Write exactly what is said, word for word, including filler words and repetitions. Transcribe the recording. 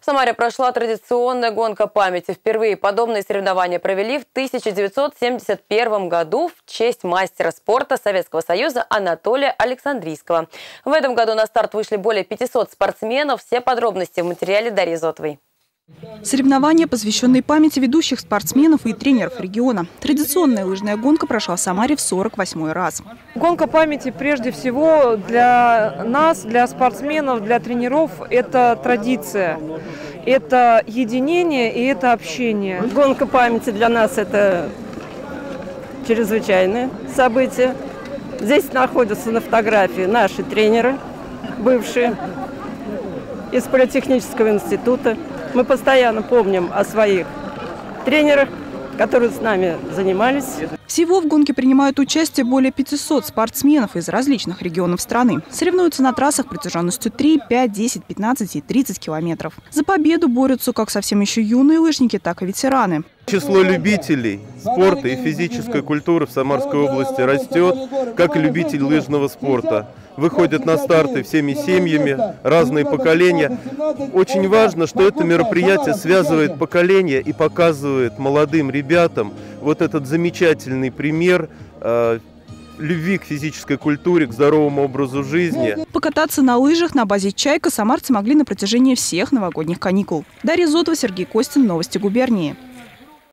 В Самаре прошла традиционная гонка памяти. Впервые подобные соревнования провели в тысяча девятьсот семьдесят первом году в честь мастера спорта Советского Союза Анатолия Александрийского. В этом году на старт вышли более пятисот спортсменов. Все подробности в материале Дарьи Зотовой. Соревнования, посвященные памяти ведущих спортсменов и тренеров региона. Традиционная лыжная гонка прошла в Самаре в сорок восьмой раз. Гонка памяти прежде всего для нас, для спортсменов, для тренеров – это традиция, это единение и это общение. Гонка памяти для нас – это чрезвычайное событие. Здесь находятся на фотографии наши тренеры, бывшие из политехнического института. Мы постоянно помним о своих тренерах, которые с нами занимались. Всего в гонке принимают участие более пятисот спортсменов из различных регионов страны. Соревнуются на трассах протяженностью три, пять, десять, пятнадцать и тридцать километров. За победу борются как совсем еще юные лыжники, так и ветераны. Число любителей спорта и физической культуры в Самарской области растет, как и любителей лыжного спорта. Выходят на старты всеми семьями, разные поколения. Очень важно, что это мероприятие связывает поколения и показывает молодым ребятам вот этот замечательный пример э, любви к физической культуре, к здоровому образу жизни. Покататься на лыжах на базе «Чайка» самарцы могли на протяжении всех новогодних каникул. Дарья Зотова, Сергей Костин. Новости губернии.